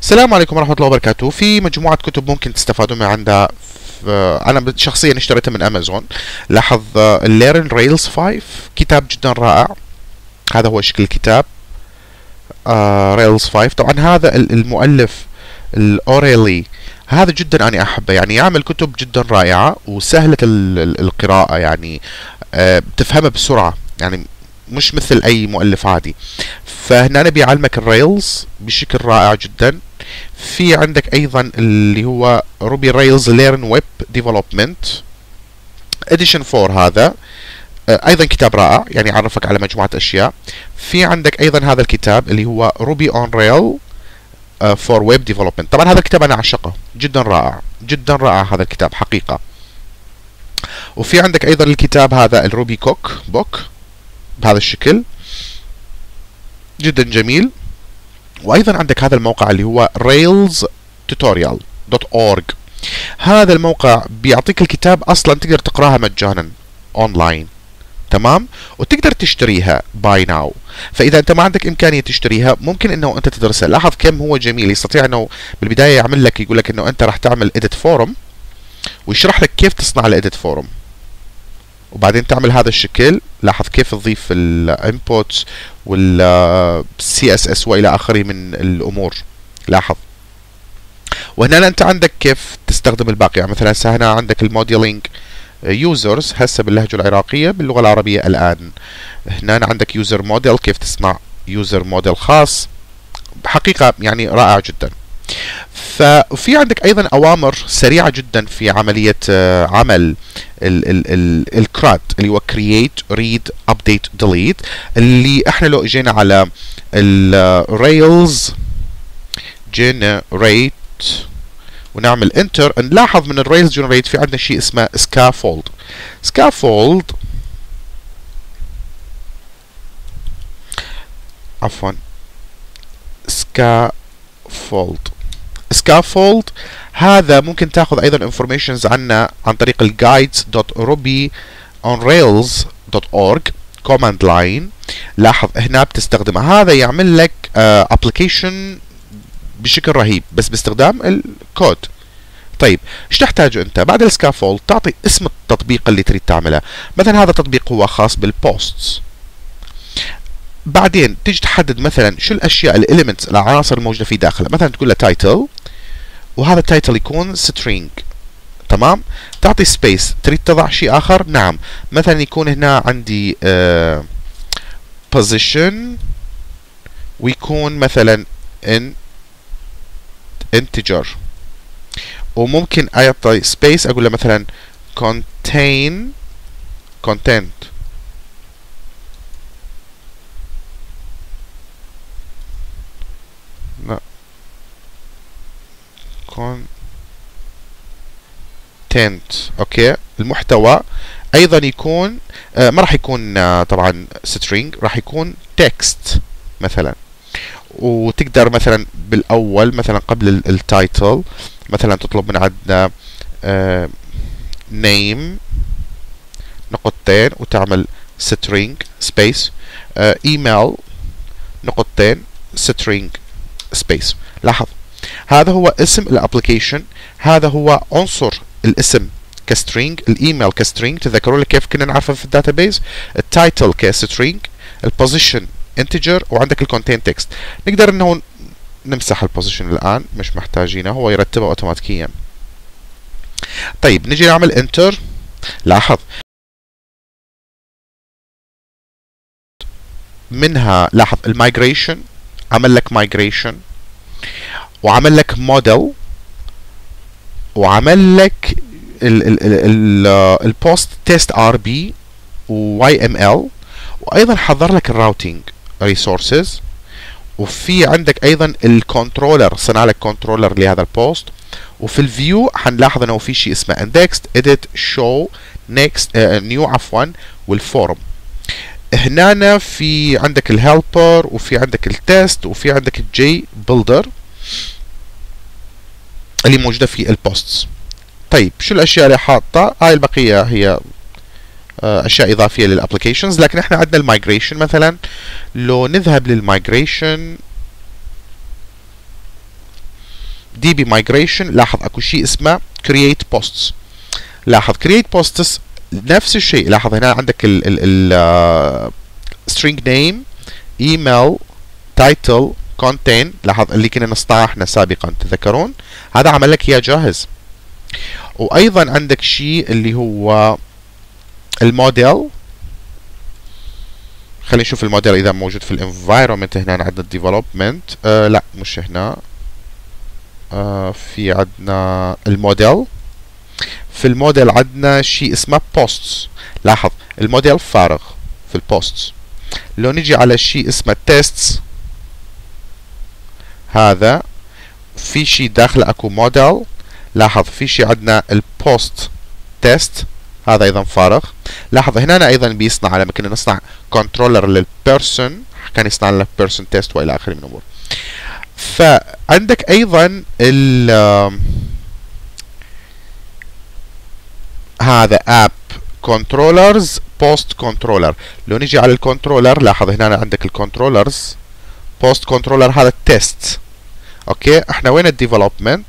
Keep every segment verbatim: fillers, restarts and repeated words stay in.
السلام عليكم ورحمة الله وبركاته. في مجموعة كتب ممكن تستفادوا من عندها. أنا شخصيا اشتريتها من أمازون. لاحظ الليرن ريلز خمسة كتاب جدا رائع. هذا هو شكل الكتاب ريلز خمسة. طبعا هذا المؤلف الأوريلي هذا جدا أنا أحبه، يعني يعمل كتب جدا رائعة وسهلة القراءة، يعني بتفهمها بسرعة، يعني مش مثل أي مؤلف عادي. فهنا أنا بيعلمك الريلز بشكل رائع جدا. في عندك أيضا اللي هو روبي ريلز ليرن ويب ديفلوبمنت اديشن أربعة، هذا أيضا كتاب رائع، يعني يعرفك على مجموعة أشياء. في عندك أيضا هذا الكتاب اللي هو روبي أون ريل فور ويب ديفلوبمنت. طبعا هذا الكتاب أنا أعشقه، جدا رائع جدا رائع هذا الكتاب حقيقة. وفي عندك أيضا الكتاب هذا الروبي كوك بوك بهذا الشكل، جدا جميل. وايضا عندك هذا الموقع اللي هو ريلز توتوريال دوت أورج. هذا الموقع بيعطيك الكتاب اصلا تقدر تقراها مجانا اونلاين، تمام، وتقدر تشتريها باي ناو. فاذا انت ما عندك امكانيه تشتريها ممكن انه انت تدرسها. لاحظ كم هو جميل، يستطيع انه بالبدايه يعمل لك، يقول لك انه انت راح تعمل اديت فورم ويشرح لك كيف تصنع الاديت فورم، وبعدين تعمل هذا الشكل. لاحظ كيف تضيف الانبوتس والسي اس اس والى اخره من الامور. لاحظ. وهنا انت عندك كيف تستخدم الباقي، يعني مثلا هنا عندك الموديلينج يوزرز هسه باللهجه العراقيه، باللغه العربيه الان. هنا عندك يوزر موديل، كيف تصنع يوزر موديل خاص. حقيقه يعني رائع جدا. ففي عندك ايضا اوامر سريعه جدا في عمليه عمل الكراد اللي هو create read update delete، اللي احنا لو اجينا على الريلز generate ونعمل انتر نلاحظ من الريلز generate في عندنا شيء اسمه scaffold. scaffold عفوا scaffold scaffold هذا ممكن تاخذ ايضا انفورميشنز عنه عن طريق الجايدز دوت روبي اون ريلز دوت أورج كوماند لاين. لاحظ هنا بتستخدمها، هذا يعمل لك ابلكيشن بشكل رهيب بس باستخدام الكود. طيب ايش تحتاج انت بعد السكافولد؟ تعطي اسم التطبيق اللي تريد تعمله. مثلا هذا التطبيق هو خاص بالبوستس. بعدين تيجي تحدد مثلا شو الاشياء الاليمنتس العناصر الموجوده في داخله. مثلا تقول له تايتل، وهذا التايتل يكون string، تمام. تعطي سبيس، تريد تضع شيء اخر، نعم. مثلا يكون هنا عندي uh, position ويكون مثلا in integer، وممكن اعطي سبيس اقول له مثلا contain content لا content اوكي. المحتوى ايضا يكون آه ما راح يكون آه طبعا string، راح يكون text مثلا. وتقدر مثلا بالاول مثلا قبل التايتل مثلا تطلب من عندنا آه name نقطتين وتعمل string space، آه email نقطتين string space. لاحظ هذا هو اسم الابلكيشن، هذا هو عنصر الاسم كسترينج، الايميل كسترينج، تذكروا لك كيف كنا نعرفه في الداتابيز، التايتل كسترينج، البوزيشن انتجر، وعندك الكونتين تكست. نقدر انه نمسح البوزيشن الان، مش محتاجينه، هو يرتبه اوتوماتيكيا. طيب نجي نعمل انتر. لاحظ منها، لاحظ المايجريشن عمل لك مايجريشن، وعمل لك موديل، وعمل لك البوست تيست ار بي وواي ام ال، وايضا حضر لك الراوتينج ريسورسز. وفي عندك ايضا الكنترولر، صنع لك كنترولر لهذا البوست. وفي الفيو حنلاحظ انه في شيء اسمه indexed edit show next new عفوا والفورم. هنا في عندك الهيلبر، وفي عندك التست، وفي عندك الجي بيلدر اللي موجوده في البوستس. طيب شو الاشياء اللي حاطه؟ هاي البقيه هي اشياء اضافيه للابلكيشنز. لكن احنا عندنا المايجريشن. مثلا لو نذهب للمايجريشن دي بي مايجريشن، لاحظ اكو شيء اسمه create posts. لاحظ create posts نفس الشيء. لاحظ هنا عندك ال ال ال uh, string name email title contain. لاحظ اللي كنا نصنعه احنا سابقا تذكرون، هذا عمل لك اياه جاهز. وايضا عندك شيء اللي هو الموديل. خلينا نشوف الموديل اذا موجود في الانفايرمنت. هنا عندنا الديفلوبمنت آه لا مش هنا. آه في عندنا الموديل. في الموديل عندنا شيء اسمه posts. لاحظ الموديل فارغ في البوستس. لو نجي على شيء اسمه tests، هذا في شيء داخله اكو موديل. لاحظ في شيء عندنا البوست تيست، هذا ايضا فارغ. لاحظ هنا ايضا بيصنع على ما كنا نصنع كنترولر للبيرسون، كان يصنع لنا بيرسون تيست والى اخره من الامور. فعندك ايضا ال هذا اب كنترولرز بوست كنترولر. لو نجي على الكنترولر، لاحظ هنا عندك الكنترولرز بوست كنترولر، هذا التيست. اوكي احنا وين الديفلوبمنت؟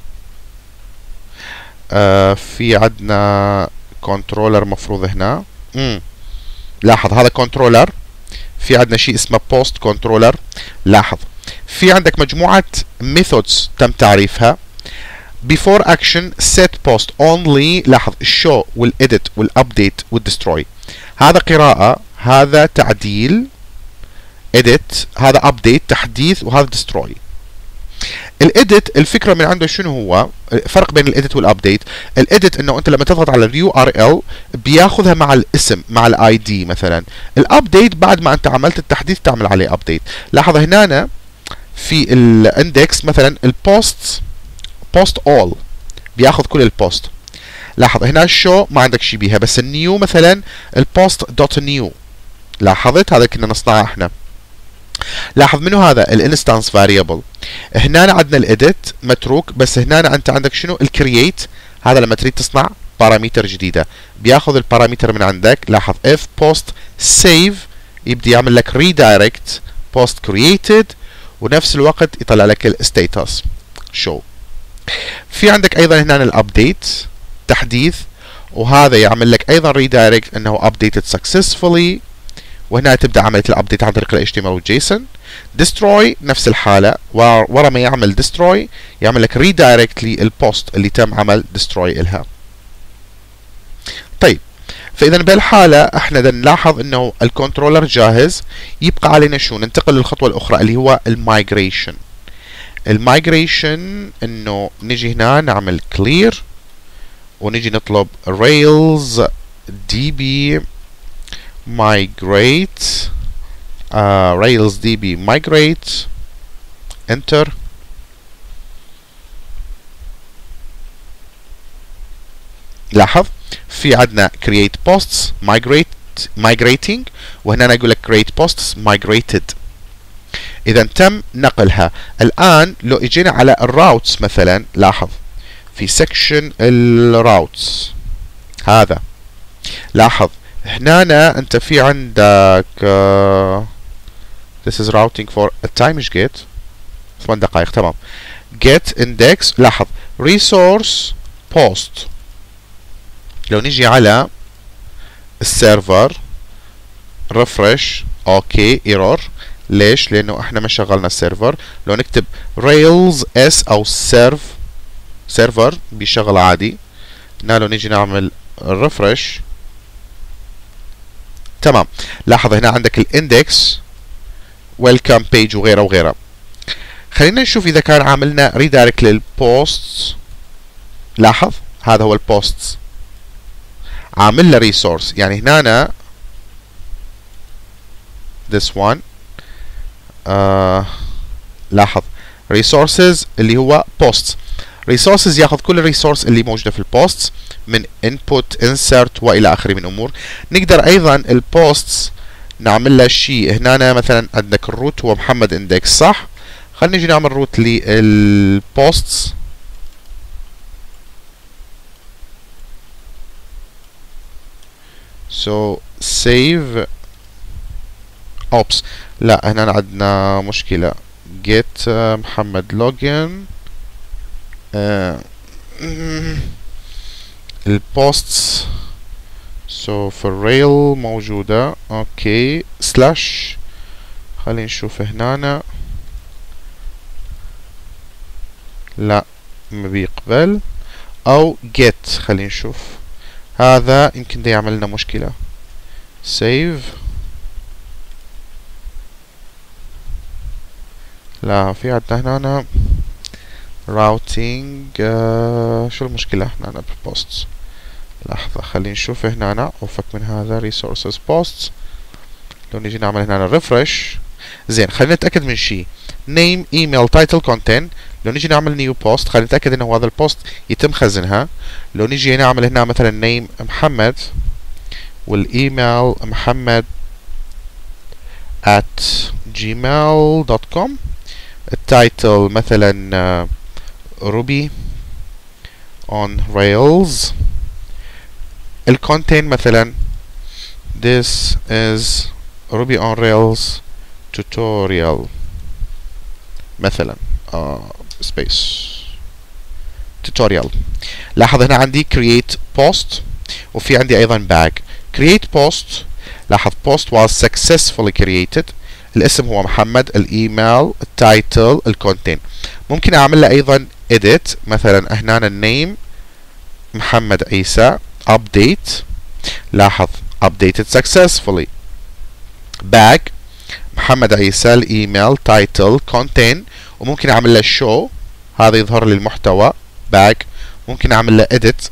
آه في عندنا كنترولر مفروض هنا. امم لاحظ هذا كنترولر. في عندنا شيء اسمه بوست كنترولر. لاحظ في عندك مجموعة ميثودز تم تعريفها. before action set post only. لاحظ الشو والإديت والأبديت والدستروي، هذا قراءة، هذا تعديل edit، هذا update تحديث، وهذا destroy. الاديت الفكره من عنده شنو هو؟ فرق بين الاديت والابديت. الاديت انه انت لما تضغط على اليو ار ال بياخذها مع الاسم مع الاي دي مثلا. الابديت بعد ما انت عملت التحديث تعمل عليه ابديت. لاحظ هنا في الاندكس مثلا البوست بوست اول بياخذ كل البوست. لاحظ هنا الشو ما عندك شيء بيها، بس النيو مثلا البوست دوت نيو. لاحظت هذا كنا نصنعه احنا. لاحظ منو هذا؟ الانستانس فاريبل. هنا عندنا الاديت متروك، بس هنا انت عندك شنو؟ الكرييت. هذا لما تريد تصنع بارامتر جديده بياخذ البارامتر من عندك. لاحظ اف بوست سيف يبدي يعمل لك ريدايركت بوست كرييتد، ونفس الوقت يطلع لك الستاتس شو. في عندك ايضا هنا الابديت تحديث، وهذا يعمل لك ايضا ريدايركت انه ابديتد سكسسفولي، وهنا تبدا عمليه الابديت عن طريق ال إتش تي إم إل والجيسون. ديستروي نفس الحاله، ورا ما يعمل ديستروي يعمل لك ريدايركت للبوست اللي تم عمل ديستروي لها. طيب فاذا بهالحاله احنا بدنا نلاحظ انه الكنترولر جاهز. يبقى علينا شو؟ ننتقل للخطوه الاخرى اللي هو المايجريشن. المايجريشن انه نجي هنا نعمل كلير، ونجي نطلب rails db migrate uh, rails db migrate enter. لاحظ في عندنا create posts migrate migrating، وهنا يقول لك create posts migrated. اذا تم نقلها. الان لو اجينا على الراوتس مثلا، لاحظ في section الراوتس هذا، لاحظ هنا انت في عندك uh, this is routing for التايم مش get ثمان دقائق تمام. get index. لاحظ resource post. لو نجي على السيرفر refresh اوكي ايرور. ليش؟ لانه احنا ما شغلنا السيرفر. لو نكتب rails s او serve سيرفر بيشغل عادي. هنا لو نجي نعمل refresh تمام. لاحظ هنا عندك الاندكس ويلكم بيج وغيره وغيره. خلينا نشوف اذا كان عاملنا ريدايركت للبوستس. لاحظ هذا هو البوستس عامل له ريسورس، يعني هنا this one آه لاحظ resources اللي هو posts. resources ياخذ كل الريسورس اللي موجوده في البوستس من input insert والى اخره من امور. نقدر ايضا البوستس نعمل له شيء. هنا مثلا عندك الروت هو محمد اندكس صح؟ خلينا نجي نعمل روت للبوستس. so save اوبس لا هنا عندنا مشكله. get uh, محمد login آه البوستس سو في الريل موجودة. اوكي سلاش، خلينا نشوف هنا. لا ما بيقبل. او get، خلينا نشوف. هذا يمكن ده يعمل لنا مشكلة. save. لا في عندنا هنا routing. آه شو المشكلة هنا بالبوستس؟ لحظة خلينا نشوف هنا. اوفك من هذا resources posts. لو نيجي نعمل هنا refresh. زين خلينا نتأكد من شيء. name email title content. لو نيجي نعمل نيو بوست خلينا نتأكد انه هذا البوست يتم خزنها. لو نيجي نعمل هنا مثلا نيم محمد، والايميل محمد at gmail دوت كوم. التايتل مثلا روبي on rails. الكونتين مثلا this is Ruby on Rails tutorial مثلا uh, space tutorial. لاحظ هنا عندي create post وفي عندي ايضا bag. create post، لاحظ post was successfully created. الاسم هو محمد، الايميل، التايتل، الكونتين. ممكن اعمل له ايضا edit مثلا هنا النيم محمد عيسى. update، لاحظ updated successfully. bag محمد عيسى، الايميل، تايتل، كونتين. وممكن اعمل له show، هذا يظهر لي المحتوى bag. ممكن اعمل له edit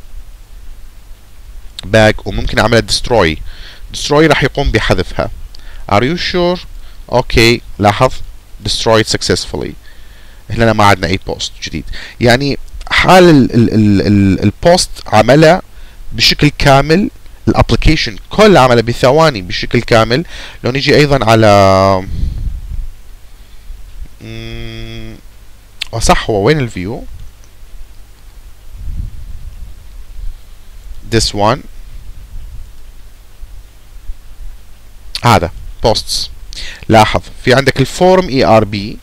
bag، وممكن اعمل له destroy. destroy راح يقوم بحذفها. are you sure؟ اوكي لاحظ destroyed successfully. هنا ما عندنا اي بوست جديد. يعني حال ال ال ال ال البوست عمله بشكل كامل، الابلكيشن كل عمله بثواني بشكل كامل. لو نيجي ايضا على صح، هو وين الفيو؟ this one هذا posts. لاحظ في عندك الفورم اي ار بي،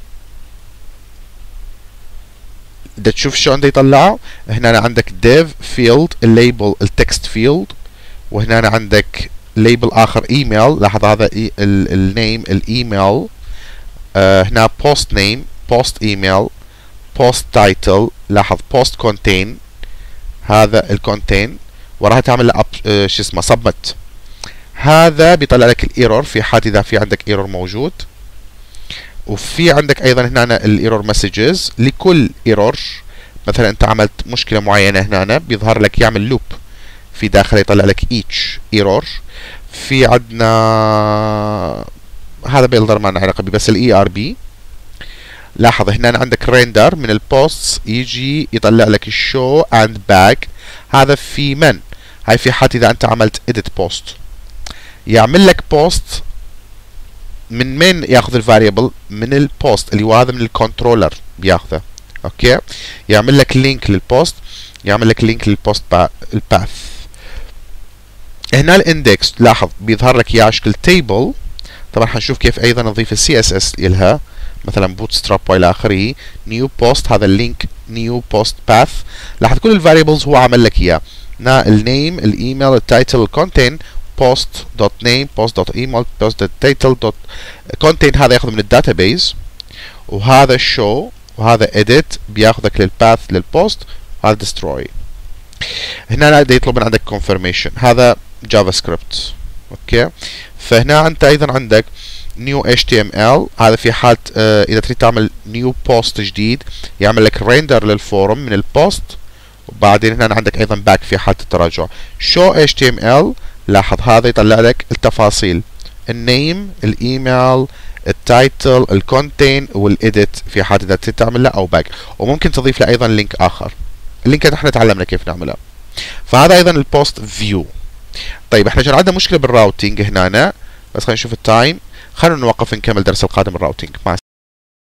بدك تشوف شلون يطلعه. هنا عندك div field الليبل التكست فيلد، وهنا عندك ليبل اخر ايميل. لاحظ هذا النيم الايميل. آه هنا post name post email post title. لاحظ post contain، هذا الكونتين. وراها تعمل له آه شو اسمه submit. هذا بيطلع لك الايرور في حال اذا في عندك ايرور موجود. وفي عندك ايضا هنا الايرور مسجز لكل ايرور. مثلا انت عملت مشكله معينه هنا بيظهر لك يعمل لوب في داخل يطلع لك each ايرور. في عندنا هذا بيقدر ما له علاقه بس الاي ار بي. لاحظ هنا عندك ريندر من البوستس يجي يطلع لك الشو اند باك. هذا في من هاي في حال اذا انت عملت edit post يعمل لك بوست. من من ياخذ الفاريبل؟ من البوست اللي هو هذا من الكنترولر بياخذه. اوكي يعمل لك لينك للبوست، يعمل لك لينك للبوست الباث. هنا الاندكس لاحظ بيظهر لك اياه شكل تيبل. طبعا حنشوف كيف ايضا نضيف السي اس اس لها مثلا بوتستراب والى اخره. نيو بوست هذا اللينك نيو بوست باث. لاحظ كل الفاريبلز هو عمل لك اياه. هنا النيم الايميل التايتل الكونتين post dot name post dot email post dot title dot content. هذا ياخذ من الداتابيز. وهذا show وهذا edit بياخذك للباث للبوست. وهذا destroy. هنا بده يطلب من عندك confirmation. هذا جافا سكريبت. اوكي فهنا انت ايضا عندك new اتش تي ام ال. هذا في حال اه اذا تريد تعمل new post جديد يعمل لك render للفورم من البوست. وبعدين هنا عندك ايضا back في حالة التراجع. show اتش تي ام ال. لاحظ هذا يطلع لك التفاصيل النيم الايميل التايتل الكونتين والاديت في حال اذا تريد تعمل له او باك. وممكن تضيف له ايضا لينك اخر. اللينك احنا تعلمنا كيف نعملها. فهذا ايضا البوست فيو. طيب احنا كان عندنا مشكله بالراوتينج هنا بس خلينا نشوف التايم. خلينا نوقف نكمل الدرس القادم الراوتينج. مع